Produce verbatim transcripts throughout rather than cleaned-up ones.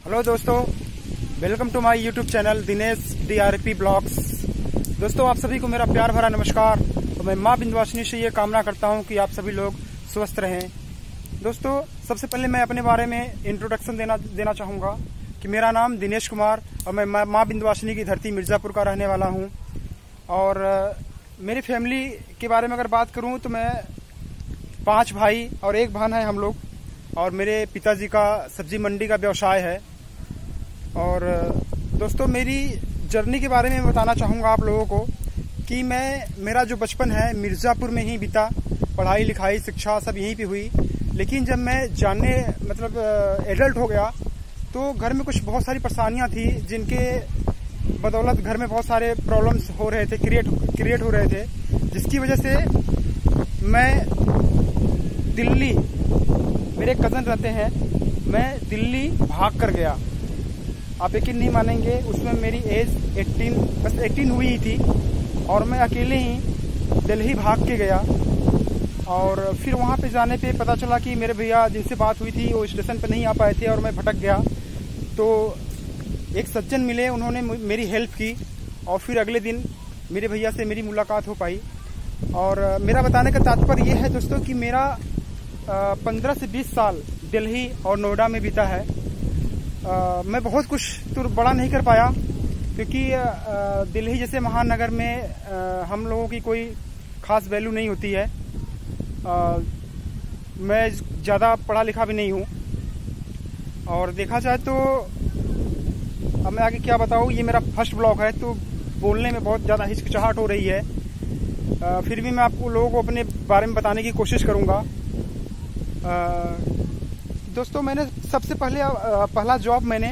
Hello दोस्तों, welcome to my YouTube channel Dinesh DRP blogs. दोस्तों, आप सभी को मेरा प्यार भरा नमस्कार। तो मैं माँ विंध्यवासिनी से ये कामना करता हूँ कि आप सभी लोग स्वस्थ रहें। दोस्तों, सबसे पहले मैं अपने बारे में इंट्रोडक्शन देना देना चाहूँगा कि मेरा नाम दिनेश कुमार और मैं माँ विंध्यवासिनी की धरती मिर्ज़ापुर का रहने वाला हूँ। और मेरी फैमिली के बारे में अगर बात करूँ तो मैं पाँच भाई और एक बहन है हम लोग, और मेरे पिताजी का सब्जी मंडी का व्यवसाय है। और दोस्तों, मेरी जर्नी के बारे में बताना चाहूँगा आप लोगों को कि मैं मेरा जो बचपन है मिर्ज़ापुर में ही बीता। पढ़ाई लिखाई शिक्षा सब यहीं पे हुई। लेकिन जब मैं जानने मतलब एडल्ट हो गया तो घर में कुछ बहुत सारी परेशानियाँ थी, जिनके बदौलत घर में बहुत सारे प्रॉब्लम्स हो रहे थे, क्रिएट क्रिएट हो रहे थे, जिसकी वजह से मैं दिल्ली, मेरे कज़न रहते हैं, मैं दिल्ली भाग कर गया। आप यकीन नहीं मानेंगे, उसमें मेरी एज अठारह बस अठारह हुई ही थी और मैं अकेले ही दिल्ली भाग के गया। और फिर वहाँ पे जाने पे पता चला कि मेरे भैया जिनसे बात हुई थी वो स्टेशन पे नहीं आ पाए थे और मैं भटक गया। तो एक सज्जन मिले, उन्होंने मेरी हेल्प की और फिर अगले दिन मेरे भैया से मेरी मुलाकात हो पाई। और मेरा बताने का तात्पर्य ये है दोस्तों कि मेरा पंद्रह से बीस साल दिल्ली और नोएडा में बीता है। आ, मैं बहुत कुछ तो बड़ा नहीं कर पाया, क्योंकि दिल्ली जैसे महानगर में आ, हम लोगों की कोई खास वैल्यू नहीं होती है। आ, मैं ज़्यादा पढ़ा लिखा भी नहीं हूँ। और देखा जाए तो अब मैं आगे क्या बताऊँ, ये मेरा फर्स्ट ब्लॉग है तो बोलने में बहुत ज़्यादा हिचकिचाहट हो रही है। आ, फिर भी मैं आपको लोगों को अपने बारे में बताने की कोशिश करूँगा। दोस्तों, मैंने सबसे पहले पहला जॉब मैंने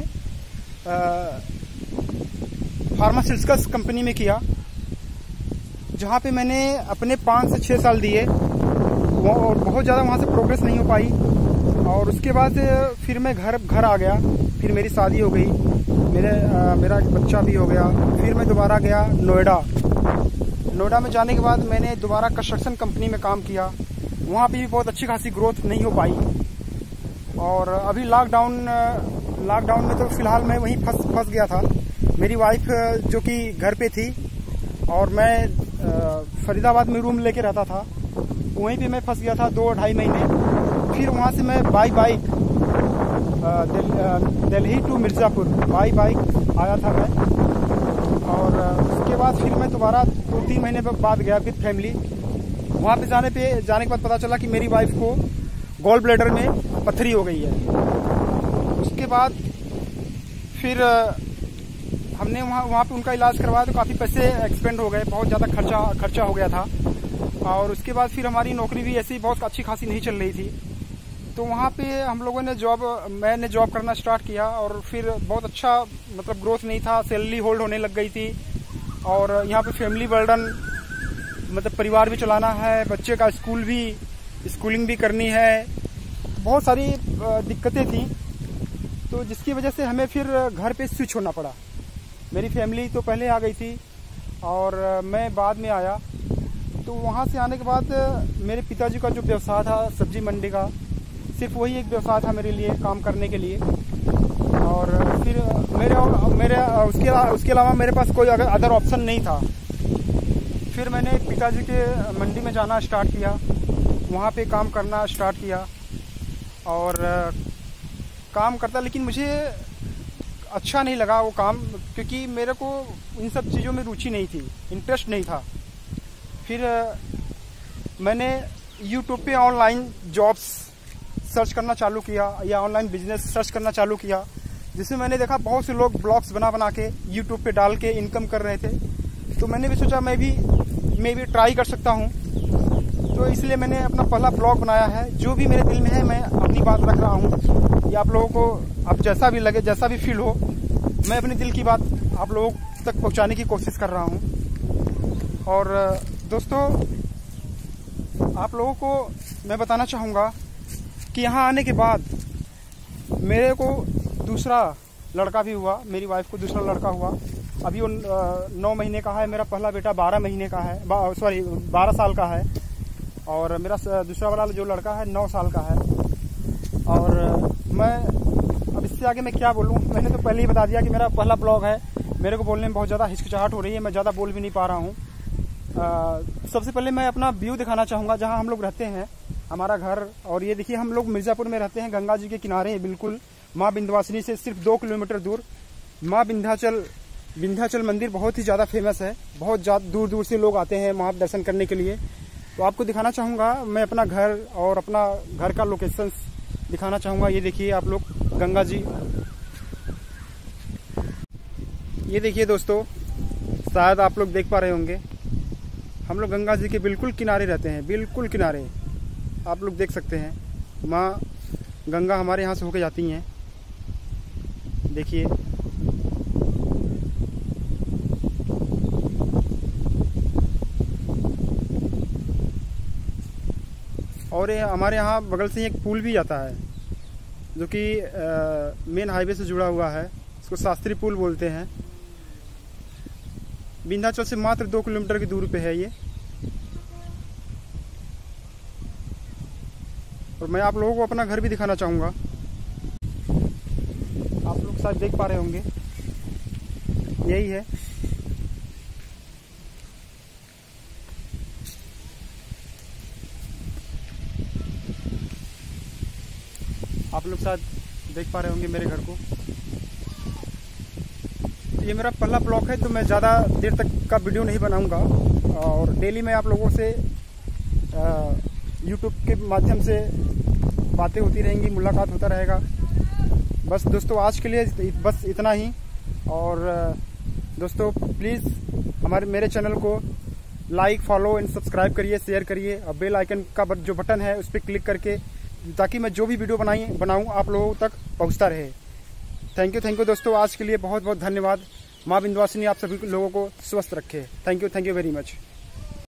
फार्मास्यूटिकल्स कंपनी में किया, जहाँ पे मैंने अपने पाँच से छः साल दिए और बहुत ज़्यादा वहाँ से प्रोग्रेस नहीं हो पाई। और उसके बाद फिर मैं घर घर आ गया। फिर मेरी शादी हो गई, मेरे आ, मेरा एक बच्चा भी हो गया। फिर मैं दोबारा गया नोएडा। नोएडा में जाने के बाद मैंने दोबारा कंस्ट्रक्शन कंपनी में काम किया। वहाँ पे भी बहुत अच्छी खासी ग्रोथ नहीं हो पाई। और अभी लॉकडाउन लॉकडाउन में तो फिलहाल मैं वहीं फंस फंस गया था। मेरी वाइफ जो कि घर पे थी और मैं फरीदाबाद में रूम लेके रहता था, वहीं पे मैं फंस गया था दो ढाई महीने। फिर वहाँ से मैं by bike Delhi to Mirzapur by bike आया था मैं। और उसके बाद फिर मैं दोबारा दो तीन महीने बाद गया विद फैमिली। वहाँ पे जाने पे जाने के बाद पता चला कि मेरी वाइफ को गॉल ब्लैडर में पथरी हो गई है। उसके बाद फिर हमने वहाँ वहाँ पे उनका इलाज करवाया तो काफ़ी पैसे एक्सपेंड हो गए, बहुत ज़्यादा खर्चा खर्चा हो गया था। और उसके बाद फिर हमारी नौकरी भी ऐसी बहुत अच्छी खासी नहीं चल रही थी। तो वहाँ पे हम लोगों ने जॉब मैंने जॉब करना स्टार्ट किया और फिर बहुत अच्छा मतलब ग्रोथ नहीं था, सैलरी होल्ड होने लग गई थी। और यहाँ पे फैमिली बर्डन, मतलब परिवार भी चलाना है, बच्चे का स्कूल भी स्कूलिंग भी करनी है, बहुत सारी दिक्कतें थी। तो जिसकी वजह से हमें फिर घर पे स्विच होना पड़ा। मेरी फैमिली तो पहले आ गई थी और मैं बाद में आया। तो वहाँ से आने के बाद मेरे पिताजी का जो व्यवसाय था सब्जी मंडी का, सिर्फ वही एक व्यवसाय था मेरे लिए काम करने के लिए। और फिर मेरे मेरे उसके उसके अलावा मेरे पास कोई अगर अदर ऑप्शन नहीं था। फिर मैंने पिताजी के मंडी में जाना स्टार्ट किया, वहाँ पे काम करना स्टार्ट किया और काम करता, लेकिन मुझे अच्छा नहीं लगा वो काम, क्योंकि मेरे को इन सब चीज़ों में रुचि नहीं थी, इंटरेस्ट नहीं था। फिर मैंने यूट्यूब पे ऑनलाइन जॉब्स सर्च करना चालू किया या ऑनलाइन बिजनेस सर्च करना चालू किया, जिसमें मैंने देखा बहुत से लोग ब्लॉग्स बना बना के यूट्यूब पे डाल के इनकम कर रहे थे। तो मैंने भी सोचा मैं भी मैं भी ट्राई कर सकता हूँ। तो इसलिए मैंने अपना पहला ब्लॉग बनाया है। जो भी मेरे दिल में है मैं अपनी बात रख रहा हूँ। ये आप लोगों को अब जैसा भी लगे, जैसा भी फील हो, मैं अपने दिल की बात आप लोगों तक पहुँचाने की कोशिश कर रहा हूँ। और दोस्तों, आप लोगों को मैं बताना चाहूँगा कि यहाँ आने के बाद मेरे को दूसरा लड़का भी हुआ, मेरी वाइफ को दूसरा लड़का हुआ। अभी वो नौ महीने का है, मेरा पहला बेटा बारह महीने का है, सॉरी बारह साल का है। और मेरा दूसरा वाला जो लड़का है नौ साल का है। और मैं अब इससे इससे आगे मैं क्या बोलूँ। मैंने तो पहले ही बता दिया कि मेरा पहला ब्लॉग है, मेरे को बोलने में बहुत ज़्यादा हिचकिचाहट हो रही है, मैं ज़्यादा बोल भी नहीं पा रहा हूँ। सबसे पहले मैं अपना व्यू दिखाना चाहूँगा जहाँ हम लोग रहते हैं, हमारा घर। और ये देखिए, हम लोग मिर्ज़ापुर में रहते हैं, गंगा जी के किनारे हैं बिल्कुल, माँ विंध्यवासिनी से सिर्फ दो किलोमीटर दूर। माँ विंध्याचल विंध्याचल मंदिर बहुत ही ज़्यादा फेमस है, बहुत ज़्यादा दूर दूर से लोग आते हैं वहाँ दर्शन करने के लिए। तो आपको दिखाना चाहूँगा मैं अपना घर और अपना घर का लोकेशन दिखाना चाहूँगा। ये देखिए आप लोग गंगा जी, ये देखिए दोस्तों, शायद आप लोग देख पा रहे होंगे, हम लोग गंगा जी के बिल्कुल किनारे रहते हैं, बिल्कुल किनारे। आप लोग देख सकते हैं, माँ गंगा हमारे यहाँ से होके जाती हैं, देखिए। और ये हमारे यहाँ बगल से एक पुल भी जाता है जो कि मेन हाईवे से जुड़ा हुआ है, इसको शास्त्री पुल बोलते हैं। विंध्याचल से मात्र दो किलोमीटर की दूरी पे है ये। और मैं आप लोगों को अपना घर भी दिखाना चाहूँगा, आप लोग शायद देख पा रहे होंगे, यही है। आप लोग शायद देख पा रहे होंगे मेरे घर को। ये मेरा पहला ब्लॉग है, तो मैं ज़्यादा देर तक का वीडियो नहीं बनाऊंगा, और डेली मैं आप लोगों से यूट्यूब के माध्यम से बातें होती रहेंगी, मुलाकात होता रहेगा। बस दोस्तों, आज के लिए बस इतना ही। और दोस्तों प्लीज़ हमारे मेरे चैनल को लाइक, फॉलो एंड सब्सक्राइब करिए, शेयर करिए, और बेल आइकन का जो बटन है उस पर क्लिक करके, ताकि मैं जो भी वीडियो बनाई बनाऊँ आप लोगों तक पहुँचता रहे। थैंक यू थैंक यू दोस्तों, आज के लिए बहुत बहुत धन्यवाद। माँ विंध्यवासिनी आप सभी लोगों को स्वस्थ रखे। Thank you thank you very much.